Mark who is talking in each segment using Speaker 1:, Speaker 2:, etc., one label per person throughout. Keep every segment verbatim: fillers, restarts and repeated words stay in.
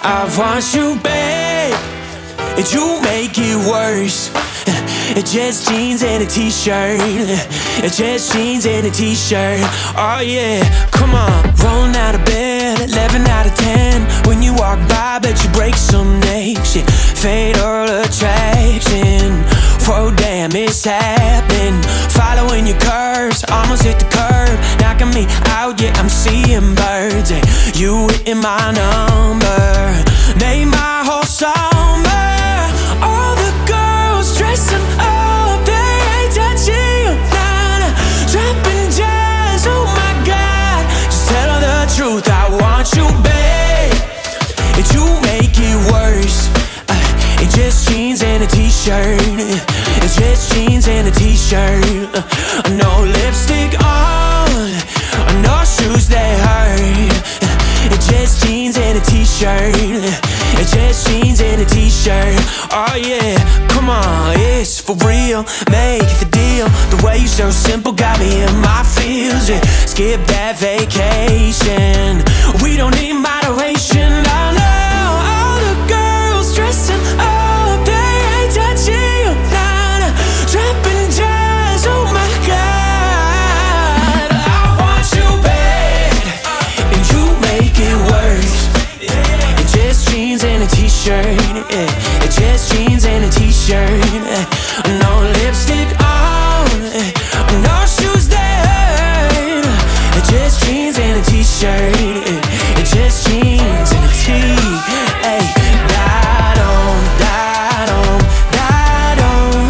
Speaker 1: I want you, babe, and you make it worse. It's just jeans and a t-shirt. It's just jeans and a t-shirt. Oh yeah, come on. Rolling out of bed, eleven out of ten. When you walk by, bet you break some necks. Yeah. Fatal attraction. Whoa, damn, it's happening. Following your curves, almost hit the curb, knocking me out, yeah, I'm seeing birds. And you hitting my number, made my whole summer. All the girls dressing up, they ain't touching you, nah, nah. Dropping jazz, oh my God. Just tell her the truth, I want you, babe, and you make it worse. uh, It's just jeans and a t-shirt. It's just jeans and a t-shirt. uh, No lipstick on, no shoes that hurt. It's just jeans and a t-shirt. It's just jeans and a t-shirt. Oh yeah, come on, it's for real. Make the deal. The way you so simple got me in my feels. Yeah. Skip that vacation. We don't need moderation. I know all the girls dressing up, they ain't touching you, nah, nah. Dropping jazz, oh my God. I want you bad, and you make it worse. It's just jeans and a t-shirt. Yeah. It's just jeans and a t-shirt. No lipstick on, no shoes that hurt. It's just jeans and a t-shirt. It's just jeans and a tee. Hey, da-dum, da-dum, da-dum,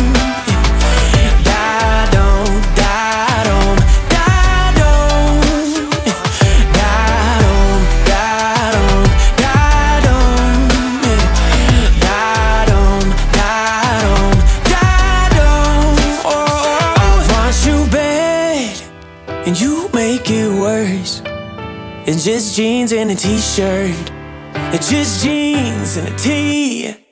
Speaker 1: da-dum, da-dum, da-dum, da-dum, da-dum, da-dum, da-dum, da-dum, da-dum. Oh, I want you bad, and you make it worse. It's just jeans and a t-shirt. It's just jeans and a tee.